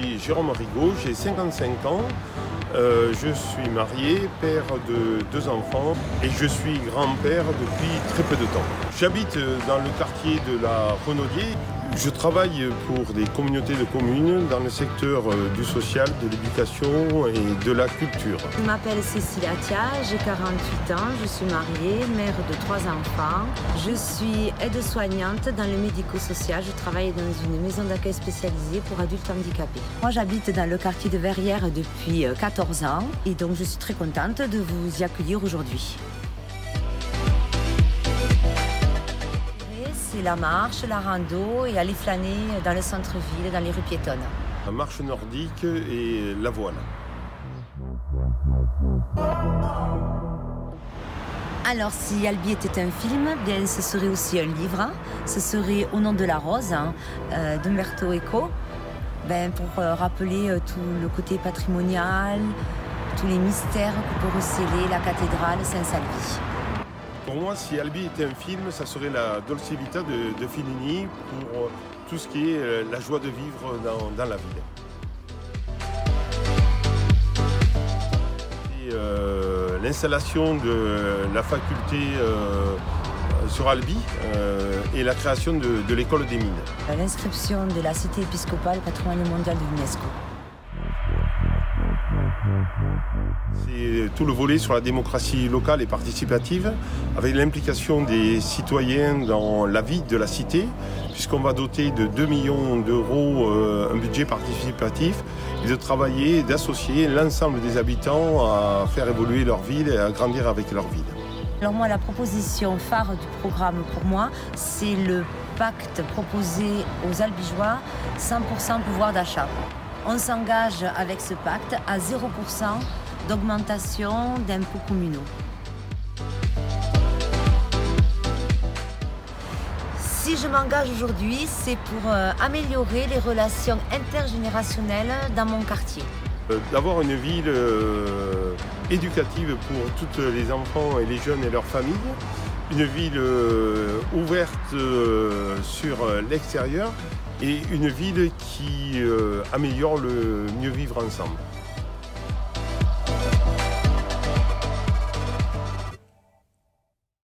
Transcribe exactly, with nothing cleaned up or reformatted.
suis Jérôme Rigaud, j'ai cinquante-cinq ans. Euh, je suis marié, père de deux enfants et je suis grand-père depuis très peu de temps. J'habite dans le quartier de la Renaudier. Je travaille pour des communautés de communes dans le secteur du social, de l'éducation et de la culture. Je m'appelle Cécile Atia, j'ai quarante-huit ans, je suis mariée, mère de trois enfants. Je suis aide-soignante dans le médico-social. Je travaille dans une maison d'accueil spécialisée pour adultes handicapés. Moi, j'habite dans le quartier de Verrières depuis quatorze ans et donc je suis très contente de vous y accueillir aujourd'hui. C'est la marche, la rando et aller flâner dans le centre-ville, dans les rues piétonnes. La marche nordique et la voile. Alors, si Albi était un film, bien, ce serait aussi un livre. Ce serait Au nom de la rose, hein, euh, d'Umberto Eco, ben, pour euh, rappeler euh, tout le côté patrimonial, tous les mystères que peut recéler la cathédrale Saint-Salvi. Pour moi, si Albi était un film, ça serait la Dolce Vita de, de Fellini pour tout ce qui est la joie de vivre dans, dans la ville. Euh, L'installation de la faculté euh, sur Albi euh, et la création de, de l'école des mines. L'inscription de la cité épiscopale patrimoine mondial de l'UNESCO. C'est tout le volet sur la démocratie locale et participative, avec l'implication des citoyens dans la vie de la cité, puisqu'on va doter de deux millions d'euros euh, un budget participatif, et de travailler et d'associer l'ensemble des habitants à faire évoluer leur ville et à grandir avec leur ville. Alors moi, la proposition phare du programme pour moi, c'est le pacte proposé aux Albigeois, cent pour cent pouvoir d'achat. On s'engage avec ce pacte à zéro pour cent d'augmentation d'impôts communaux. Si je m'engage aujourd'hui, c'est pour euh, améliorer les relations intergénérationnelles dans mon quartier. Euh, D'avoir une ville euh, éducative pour tous les enfants et les jeunes et leurs familles, une ville euh, ouverte euh, sur l'extérieur et une ville qui euh, améliore le mieux vivre ensemble.